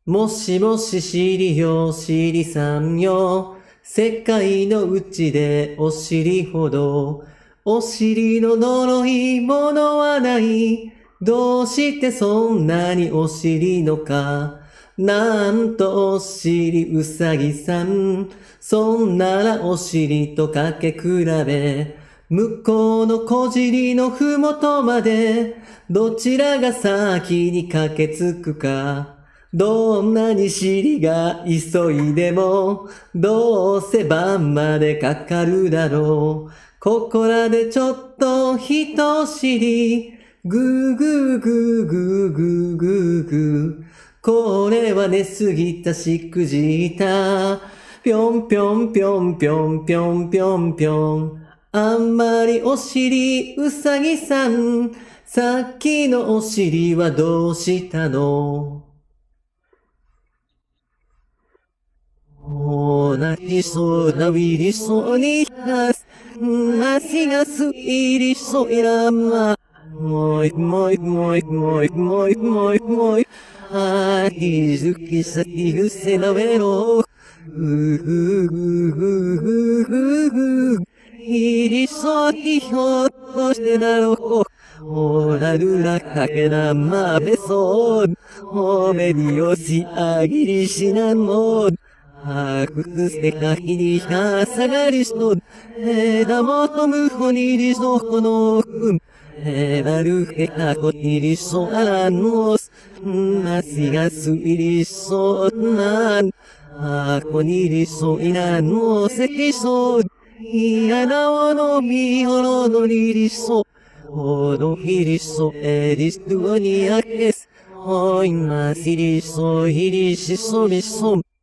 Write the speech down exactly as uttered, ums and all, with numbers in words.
もしもししりよしりさんよ。世界のうちでお尻ほど。お尻の呪いものはない。どうしてそんなにお尻のか。なんとお尻うさぎさん。そんならお尻とかけ比べ。向こうの小尻のふもとまで。どちらが先に駆けつくか。どんなに尻が急いでも、どうせ晩までかかるだろう。ここらでちょっと人尻、ぐーぐーぐーぐーぐーぐーぐー。これは寝すぎたしくじいた。ぴょんぴょんぴょんぴょんぴょんぴょんぴょん。あんまりお尻うさぎさん。さっきのお尻はどうしたの？おなりそうなウィリそうにはす。足がすいりそうやま。もいもいもいもいもいもいもい。あいずきさきぐせなめろ。ふふふふふふふ。いりそうにひょっとしてだろう。おらるらかけなまべそう。おめによしあぎりしなの。あくせかひにかさがりしと、えだもとむほにりそこのふん。えだるけかこにりそあらのす。なしがすいりそうなん。あこにりそいなのせきそう。いやなおのみおろのりりそ。おのひりそえりすとにあけす。おいましりそひりしそみそ。